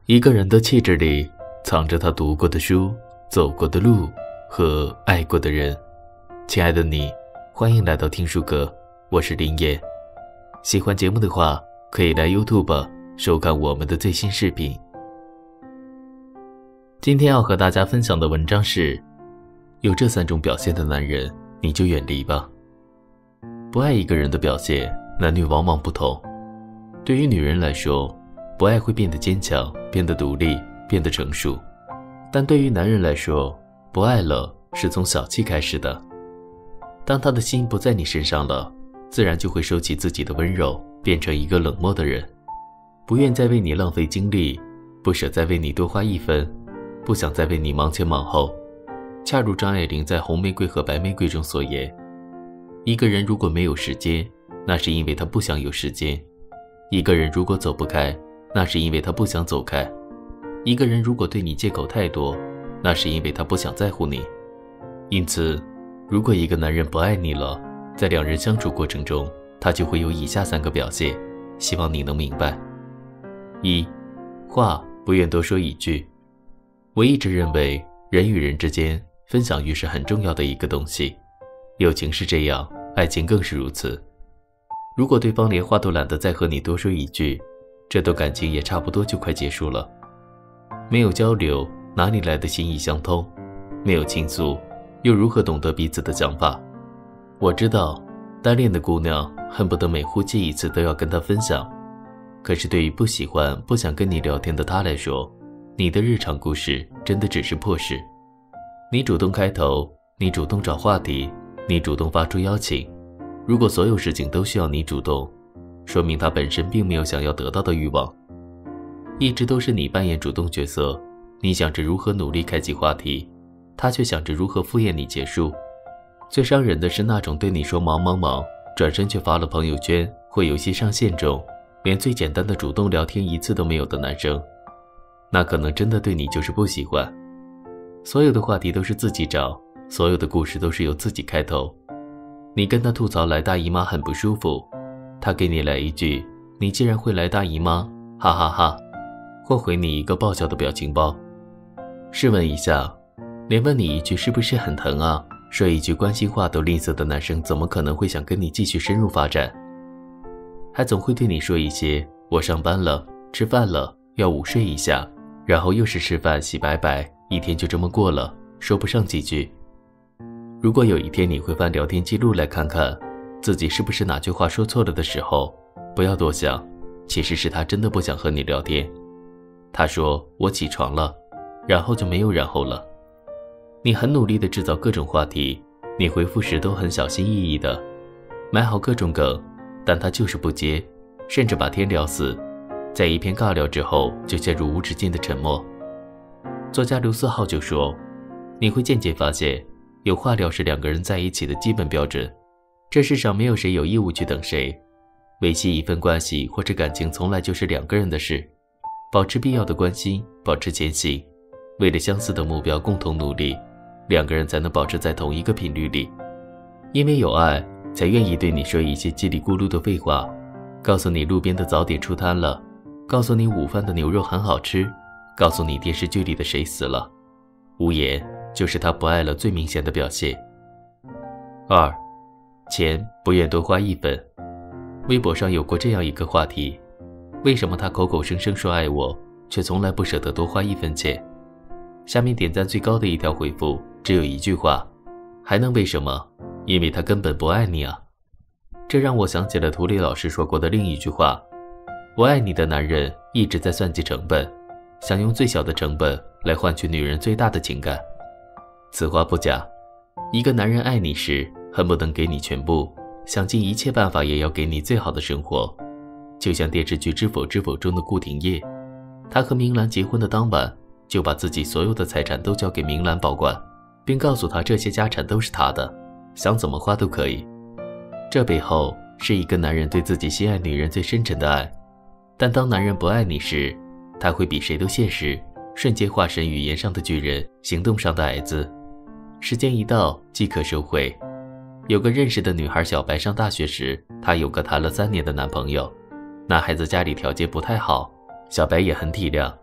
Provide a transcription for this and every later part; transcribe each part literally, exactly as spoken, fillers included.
一个人的气质里藏着他读过的书、走过的路和爱过的人。亲爱的你，欢迎来到听书阁，我是林叶。喜欢节目的话，可以来 YouTube 收看我们的最新视频。今天要和大家分享的文章是：有这三种表现的男人，你就远离吧。不爱一个人的表现，男女往往不同。对于女人来说，不爱会变得坚强，变得独立，变得成熟。但对于男人来说，不爱了是从小气开始的。当他的心不在你身上了，自然就会收起自己的温柔，变成一个冷漠的人，不愿再为你浪费精力，不舍再为你多花一分，不想再为你忙前忙后。恰如张爱玲在《红玫瑰和白玫瑰》中所言，一个人如果没有时间，那是因为他不想有时间；一个人如果走不开，那是因为他不想走开；一个人如果对你借口太多，那是因为他不想在乎你。因此，如果一个男人不爱你了，在两人相处过程中，他就会有以下三个表现，希望你能明白。一，话不愿多说一句。我一直认为，人与人之间分享欲是很重要的一个东西，友情是这样，爱情更是如此。如果对方连话都懒得再和你多说一句，这段感情也差不多就快结束了。没有交流，哪里来的心意相通？没有倾诉，又如何懂得彼此的想法？我知道，单恋的姑娘恨不得每呼气一次都要跟他分享，可是对于不喜欢、不想跟你聊天的他来说，你的日常故事真的只是破事。你主动开头，你主动找话题，你主动发出邀请，如果所有事情都需要你主动，说明他本身并没有想要得到的欲望。一直都是你扮演主动角色，你想着如何努力开启话题，他却想着如何敷衍你结束。最伤人的是那种对你说忙忙忙，转身却发了朋友圈或游戏上线中，连最简单的主动聊天一次都没有的男生。那可能真的对你就是不喜欢。所有的话题都是自己找，所有的故事都是由自己开头。你跟他吐槽来大姨妈很不舒服，他给你来一句你竟然会来大姨妈，哈哈哈，或回你一个爆笑的表情包。试问一下，连问你一句是不是很疼啊，说一句关心话都吝啬的男生，怎么可能会想跟你继续深入发展？还总会对你说一些我上班了，吃饭了，要午睡一下，然后又是吃饭洗白白，一天就这么过了，说不上几句。如果有一天你会翻聊天记录来看看自己是不是哪句话说错了的时候，不要多想，其实是他真的不想和你聊天。他说我起床了，然后就没有然后了。你很努力地制造各种话题，你回复时都很小心翼翼的买好各种梗，但他就是不接，甚至把天聊死，在一篇尬聊之后就陷入无止境的沉默。作家刘思浩就说，你会渐渐发现，有话聊是两个人在一起的基本标准。这世上没有谁有义务去等谁，维系一份关系或者感情从来就是两个人的事。保持必要的关心，保持前行，为了相似的目标共同努力，两个人才能保持在同一个频率里。因为有爱，才愿意对你说一些叽里咕噜的废话，告诉你路边的早点出摊了，告诉你午饭的牛肉很好吃，告诉你电视剧里的谁死了。无言就是他不爱了最明显的表现。二，钱不愿多花一分。微博上有过这样一个话题，为什么他口口声声说爱我，却从来不舍得多花一分钱？下面点赞最高的一条回复只有一句话，还能为什么？因为他根本不爱你啊。这让我想起了涂磊老师说过的另一句话，我爱你的男人一直在算计成本，想用最小的成本来换取女人最大的情感。此话不假，一个男人爱你时，恨不能给你全部，想尽一切办法也要给你最好的生活。就像电视剧《知否知否》中的顾廷烨，他和明兰结婚的当晚，就把自己所有的财产都交给明兰保管，并告诉她这些家产都是他的，想怎么花都可以。这背后是一个男人对自己心爱女人最深沉的爱。但当男人不爱你时，他会比谁都现实，瞬间化身语言上的巨人，行动上的矮子。时间一到即可收回。有个认识的女孩小白上大学时，她有个谈了三年的男朋友，男孩子家里条件不太好，小白也很体谅，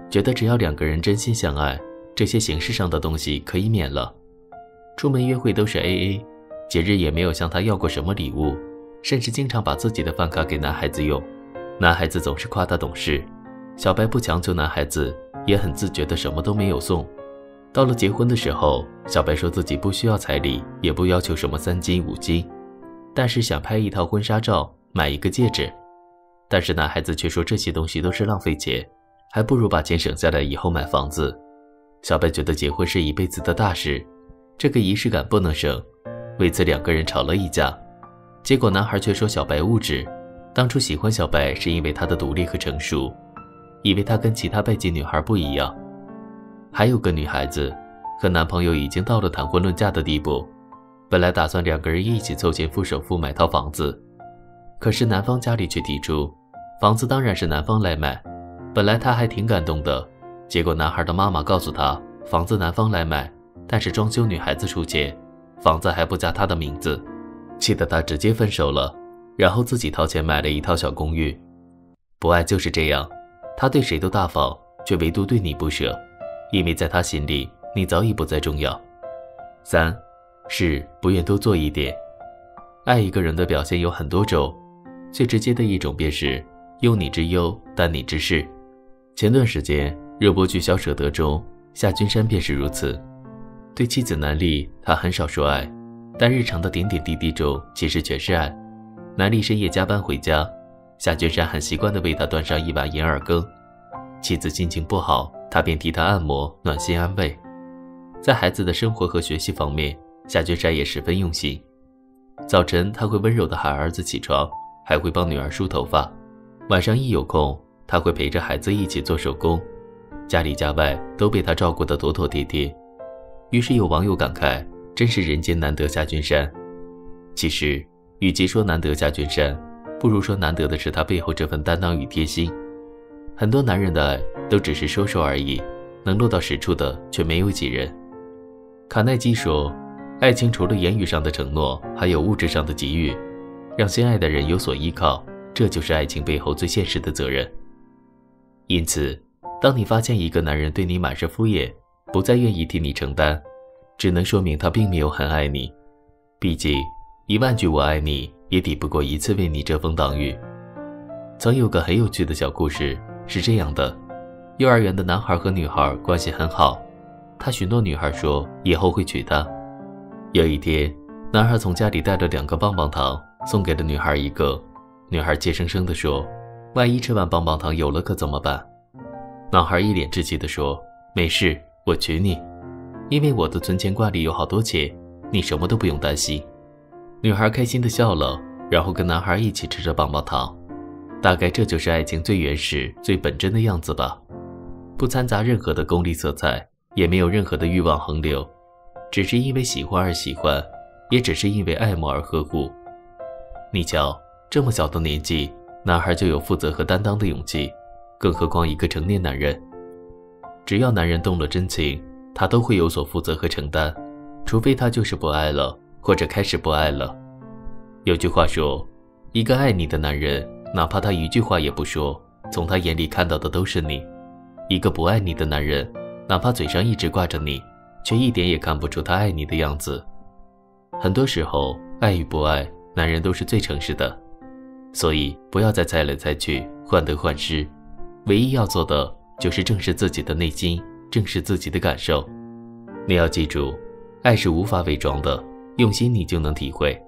觉得只要两个人真心相爱，这些形式上的东西可以免了。出门约会都是 A A， 节日也没有向他要过什么礼物，甚至经常把自己的饭卡给男孩子用。男孩子总是夸他懂事，小白不强求男孩子，也很自觉的什么都没有送。到了结婚的时候，小白说自己不需要彩礼，也不要求什么三金五金，但是想拍一套婚纱照，买一个戒指。但是男孩子却说这些东西都是浪费钱，还不如把钱省下来以后买房子。小白觉得结婚是一辈子的大事，这个仪式感不能省，为此两个人吵了一架。结果男孩却说小白物质，当初喜欢小白是因为她的独立和成熟，以为她跟其他拜金女孩不一样。还有个女孩子和男朋友已经到了谈婚论嫁的地步，本来打算两个人一起凑钱付首付买套房子，可是男方家里却提出房子当然是男方来买。本来他还挺感动的，结果男孩的妈妈告诉他房子男方来买，但是装修女孩子出钱，房子还不加他的名字，气得他直接分手了，然后自己掏钱买了一套小公寓。不爱就是这样，他对谁都大方，却唯独对你不舍，因为在他心里你早已不再重要。三是不愿多做一点。爱一个人的表现有很多种，最直接的一种便是忧你之忧，担你之事。前段时间热播剧《小舍得》中，夏君山便是如此。对妻子南俪，他很少说爱，但日常的点点滴滴中其实全是爱。南俪深夜加班回家，夏君山很习惯地为他端上一碗银耳羹。妻子心情不好，他便替她按摩，暖心安慰。在孩子的生活和学习方面，夏君山也十分用心。早晨他会温柔地喊儿子起床，还会帮女儿梳头发。晚上一有空，他会陪着孩子一起做手工，家里家外都被他照顾得妥妥帖帖。于是有网友感慨，真是人间难得夏君山。其实与其说难得夏君山，不如说难得的是他背后这份担当与贴心。很多男人的爱都只是说说而已，能落到实处的却没有几人。卡耐基说，爱情除了言语上的承诺，还有物质上的给予，让心爱的人有所依靠，这就是爱情背后最现实的责任。因此，当你发现一个男人对你满是敷衍，不再愿意替你承担，只能说明他并没有很爱你。毕竟，一万句我爱你，也抵不过一次为你遮风挡雨。曾有个很有趣的小故事，是这样的：幼儿园的男孩和女孩关系很好，他许诺女孩说以后会娶她。有一天，男孩从家里带了两个棒棒糖，送给了女孩一个。女孩怯生生地说，万一吃完棒棒糖有了可怎么办？男孩一脸稚气地说，没事，我娶你，因为我的存钱罐里有好多钱，你什么都不用担心。女孩开心地笑了，然后跟男孩一起吃着棒棒糖。大概这就是爱情最原始最本真的样子吧，不掺杂任何的功利色彩，也没有任何的欲望横流，只是因为喜欢而喜欢，也只是因为爱慕而呵护。你瞧，这么小的年纪，男孩就有负责和担当的勇气，更何况一个成年男人。只要男人动了真情，他都会有所负责和承担，除非他就是不爱了，或者开始不爱了。有句话说，一个爱你的男人，哪怕他一句话也不说，从他眼里看到的都是你。一个不爱你的男人，哪怕嘴上一直挂着你，却一点也看不出他爱你的样子。很多时候，爱与不爱，男人都是最诚实的。所以不要再猜来猜去，患得患失，唯一要做的就是正视自己的内心，正视自己的感受。你要记住，爱是无法伪装的，用心你就能体会。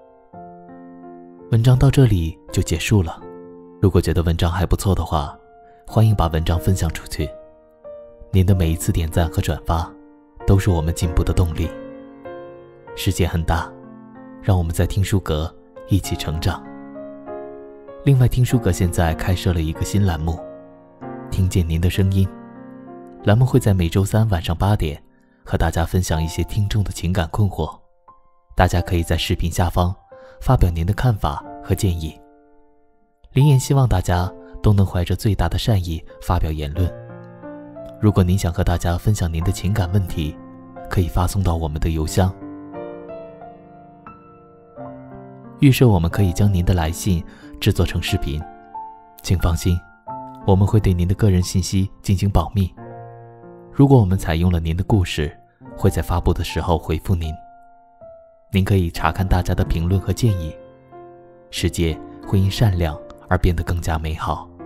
文章到这里就结束了，如果觉得文章还不错的话，欢迎把文章分享出去。您的每一次点赞和转发，都是我们进步的动力。世界很大，让我们在听书阁一起成长。另外，听书阁现在开设了一个新栏目，听见您的声音。栏目会在每周三晚上八点和大家分享一些听众的情感困惑，大家可以在视频下方发表您的看法和建议。林言希望大家都能怀着最大的善意发表言论。如果您想和大家分享您的情感问题，可以发送到我们的邮箱。预设我们可以将您的来信制作成视频，请放心， 我们会对您的个人信息进行保密。如果我们采用了您的故事，会在发布的时候回复您。您可以查看大家的评论和建议，世界会因善良而变得更加美好。